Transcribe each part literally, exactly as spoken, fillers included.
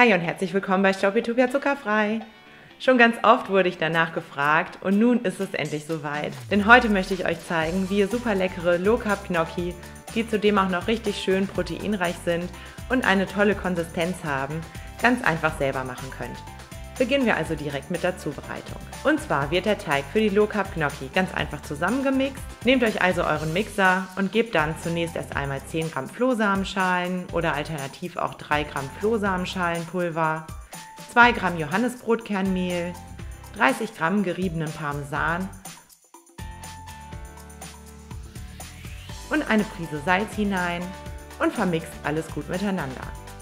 Hi und herzlich willkommen bei Staupitopia Zuckerfrei. Schon ganz oft wurde ich danach gefragt und nun ist es endlich soweit. Denn heute möchte ich euch zeigen, wie ihr super leckere Low Carb Gnocchi, die zudem auch noch richtig schön proteinreich sind und eine tolle Konsistenz haben, ganz einfach selber machen könnt. Beginnen wir also direkt mit der Zubereitung. Und zwar wird der Teig für die Low Carb Gnocchi ganz einfach zusammengemixt. Nehmt euch also euren Mixer und gebt dann zunächst erst einmal zehn Gramm Flohsamenschalen oder alternativ auch drei Gramm Flohsamenschalenpulver, zwei Gramm Johannisbrotkernmehl, dreißig Gramm geriebenen Parmesan und eine Prise Salz hinein und vermixt alles gut miteinander.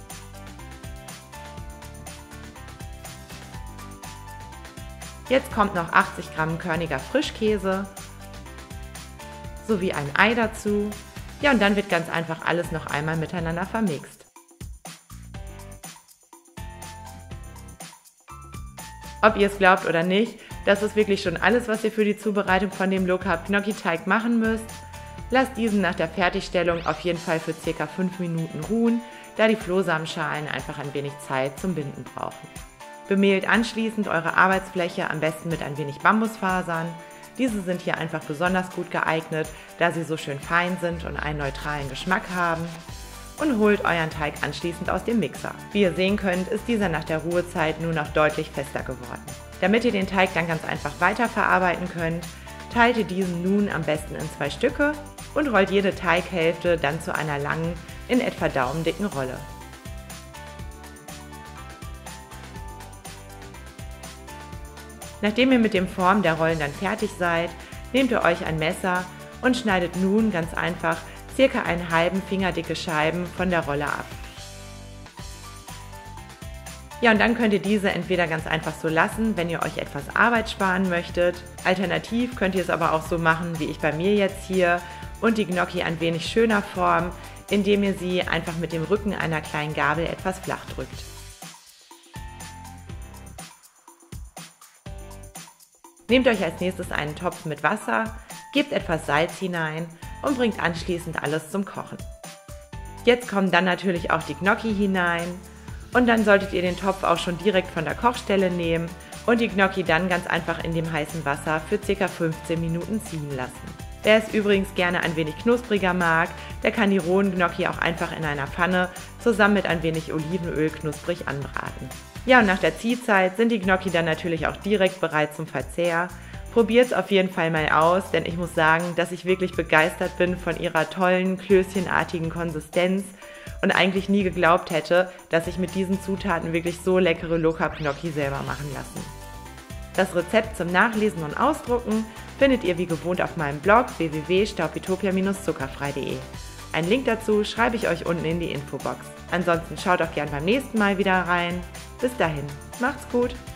Jetzt kommt noch achtzig Gramm körniger Frischkäse sowie ein Ei dazu. Ja, und dann wird ganz einfach alles noch einmal miteinander vermixt. Ob ihr es glaubt oder nicht, das ist wirklich schon alles, was ihr für die Zubereitung von dem Low Carb Gnocchi Teig machen müsst. Lasst diesen nach der Fertigstellung auf jeden Fall für circa fünf Minuten ruhen, da die Flohsamenschalen einfach ein wenig Zeit zum Binden brauchen. Bemehlt anschließend eure Arbeitsfläche am besten mit ein wenig Bambusfasern. Diese sind hier einfach besonders gut geeignet, da sie so schön fein sind und einen neutralen Geschmack haben. Und holt euren Teig anschließend aus dem Mixer. Wie ihr sehen könnt, ist dieser nach der Ruhezeit nun noch deutlich fester geworden. Damit ihr den Teig dann ganz einfach weiterverarbeiten könnt, teilt ihr diesen nun am besten in zwei Stücke und rollt jede Teighälfte dann zu einer langen, in etwa daumendicken Rolle. Nachdem ihr mit dem Formen der Rollen dann fertig seid, nehmt ihr euch ein Messer und schneidet nun ganz einfach circa einen halben Fingerdicke Scheiben von der Rolle ab. Ja, und dann könnt ihr diese entweder ganz einfach so lassen, wenn ihr euch etwas Arbeit sparen möchtet. Alternativ könnt ihr es aber auch so machen, wie ich bei mir jetzt hier, und die Gnocchi ein wenig schöner formen, indem ihr sie einfach mit dem Rücken einer kleinen Gabel etwas flach drückt. Nehmt euch als nächstes einen Topf mit Wasser, gebt etwas Salz hinein und bringt anschließend alles zum Kochen. Jetzt kommen dann natürlich auch die Gnocchi hinein und dann solltet ihr den Topf auch schon direkt von der Kochstelle nehmen und die Gnocchi dann ganz einfach in dem heißen Wasser für ca. fünfzehn Minuten ziehen lassen. Wer es übrigens gerne ein wenig knuspriger mag, der kann die rohen Gnocchi auch einfach in einer Pfanne zusammen mit ein wenig Olivenöl knusprig anbraten. Ja, und nach der Ziehzeit sind die Gnocchi dann natürlich auch direkt bereit zum Verzehr. Probiert es auf jeden Fall mal aus, denn ich muss sagen, dass ich wirklich begeistert bin von ihrer tollen, klößchenartigen Konsistenz und eigentlich nie geglaubt hätte, dass ich mit diesen Zutaten wirklich so leckere Low Carb Gnocchi selber machen lassen. Das Rezept zum Nachlesen und Ausdrucken findet ihr wie gewohnt auf meinem Blog w w w punkt staupitopia Bindestrich zuckerfrei punkt de. Einen Link dazu schreibe ich euch unten in die Infobox. Ansonsten schaut auch gern beim nächsten Mal wieder rein. Bis dahin, macht's gut!